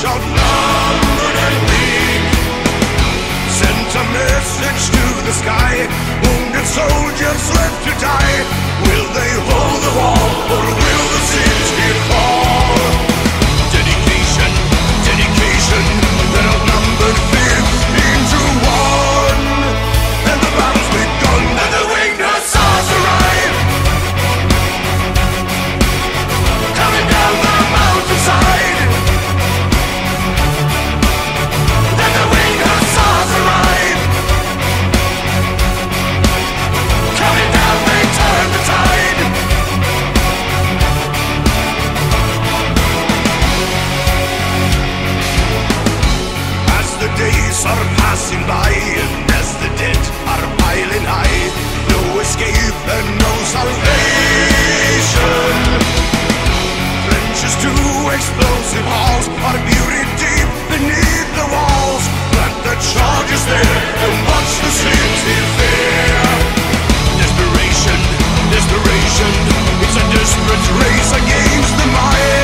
outnumbered and weak, sent a message to the sky. Wounded soldiers left to die. Will they hold the wall, or will the city fall? Dedication, dedication, that outnumbered 15 to 1. And the battle's begun, and the Winged Hussars arrive, coming down the mountainside. And the Winged Hussars arrive, coming down, they turn the tide. As the days are passing by, and as the dead are piling high, no escape and no salvation. Trenches to explosive halls are buried deep beneath the walls. Plant the charges there and watch the city fair. Desperation, desperation, it's a desperate race against the mire.